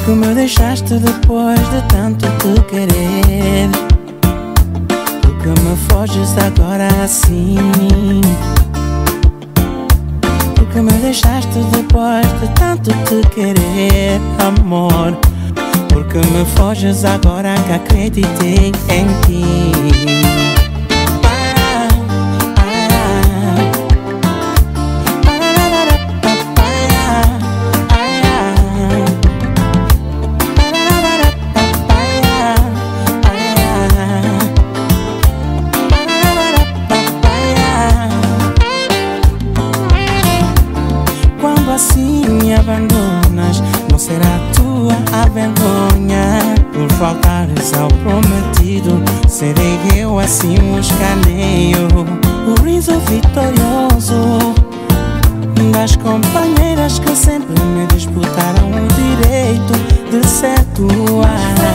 que me deixaste depois de tanto te querer? Porque me foges agora assim? Porque me deixaste depois de tanto te querer, amor? Porque me foges agora que acreditei em ti? Assim me abandonas, não será tua a vergonha por faltares ao prometido. Serei eu assim um escaneio, o riso vitorioso das companheiras que sempre me disputaram o direito de ser tua.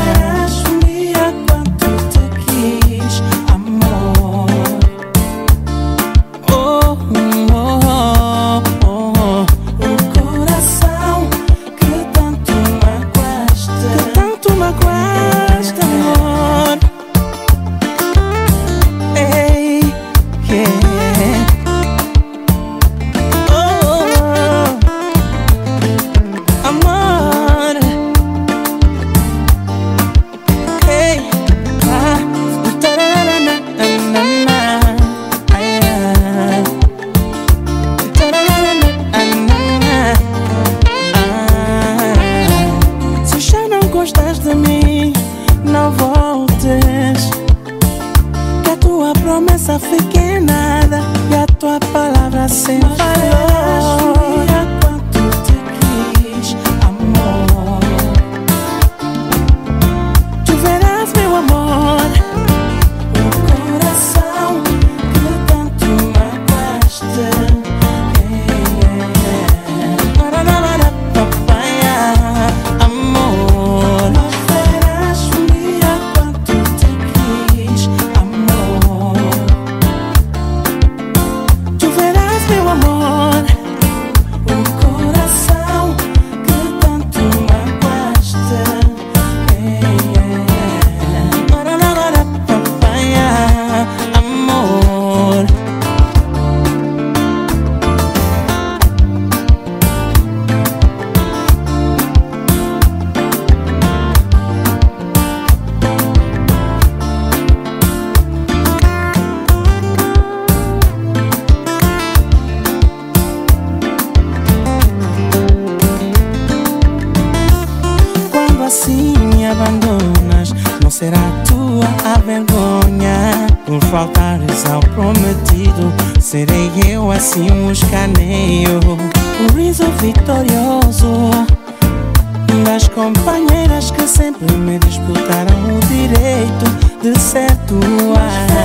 Não voltes, que a tua promessa fique em nada e a tua palavra sem valor. Quanto te quis, amor, tu verás, meu amor, o coração que tanto magoaste. Assim me abandonas, não será tua a vergonha por faltares ao prometido. Serei eu assim um escaneio, o riso vitorioso das companheiras que sempre me disputaram o direito de ser tua.